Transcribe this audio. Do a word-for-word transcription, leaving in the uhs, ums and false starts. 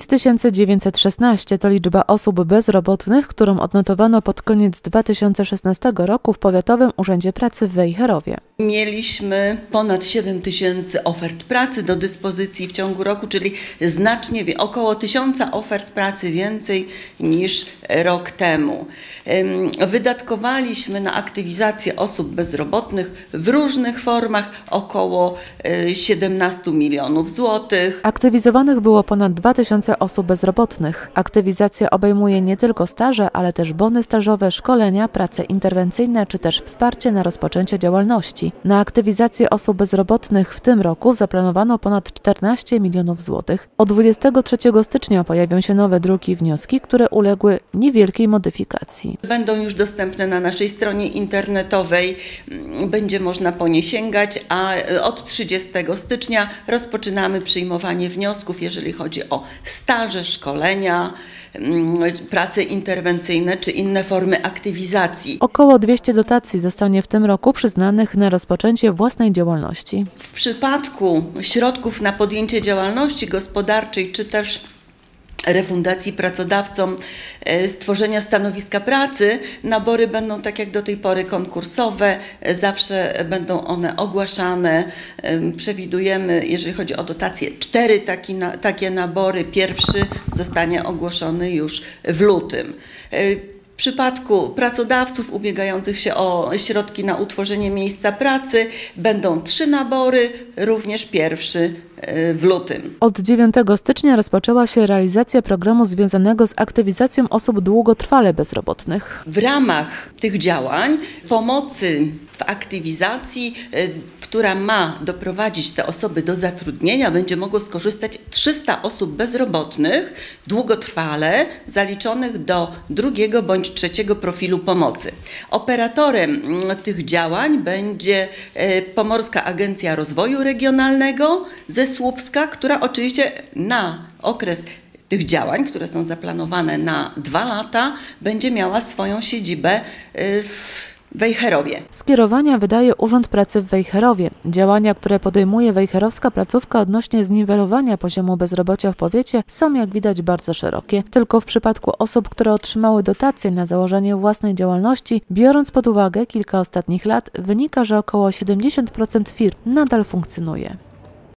pięć tysięcy dziewięćset szesnaście to liczba osób bezrobotnych, którą odnotowano pod koniec dwa tysiące szesnastego roku w Powiatowym Urzędzie Pracy w Wejherowie. Mieliśmy ponad siedem tysięcy ofert pracy do dyspozycji w ciągu roku, czyli znacznie, około tysiąca ofert pracy więcej niż rok temu. Wydatkowaliśmy na aktywizację osób bezrobotnych w różnych formach około siedemnastu milionów złotych. Aktywizowanych było ponad dwa tysiące osób bezrobotnych. Aktywizacja obejmuje nie tylko staże, ale też bony stażowe, szkolenia, prace interwencyjne czy też wsparcie na rozpoczęcie działalności. Na aktywizację osób bezrobotnych w tym roku zaplanowano ponad czternaście milionów złotych. Od dwudziestego trzeciego stycznia pojawią się nowe druki i wnioski, które uległy niewielkiej modyfikacji. Będą już dostępne na naszej stronie internetowej, będzie można po nie sięgać, a od trzydziestego stycznia rozpoczynamy przyjmowanie wniosków, jeżeli chodzi o staże, szkolenia, prace interwencyjne czy inne formy aktywizacji. Około dwieście dotacji zostanie w tym roku przyznanych na rozpoczęcie własnej działalności. W przypadku środków na podjęcie działalności gospodarczej czy też refundacji pracodawcom stworzenia stanowiska pracy, nabory będą tak jak do tej pory konkursowe, zawsze będą one ogłaszane. Przewidujemy, jeżeli chodzi o dotacje, cztery taki, takie nabory. Pierwszy zostanie ogłoszony już w lutym. W przypadku pracodawców ubiegających się o środki na utworzenie miejsca pracy będą trzy nabory, również pierwszy w lutym. Od dziewiątego stycznia rozpoczęła się realizacja programu związanego z aktywizacją osób długotrwale bezrobotnych. W ramach tych działań pomocy w aktywizacji, która ma doprowadzić te osoby do zatrudnienia, będzie mogło skorzystać trzysta osób bezrobotnych długotrwale zaliczonych do drugiego bądź trzeciego profilu pomocy. Operatorem tych działań będzie Pomorska Agencja Rozwoju Regionalnego ze Słupska, która oczywiście na okres tych działań, które są zaplanowane na dwa lata, będzie miała swoją siedzibę w Wejherowie. Skierowania wydaje Urząd Pracy w Wejherowie. Działania, które podejmuje wejherowska placówka odnośnie zniwelowania poziomu bezrobocia w powiecie, są jak widać bardzo szerokie. Tylko w przypadku osób, które otrzymały dotacje na założenie własnej działalności, biorąc pod uwagę kilka ostatnich lat, wynika, że około siedemdziesiąt procent firm nadal funkcjonuje.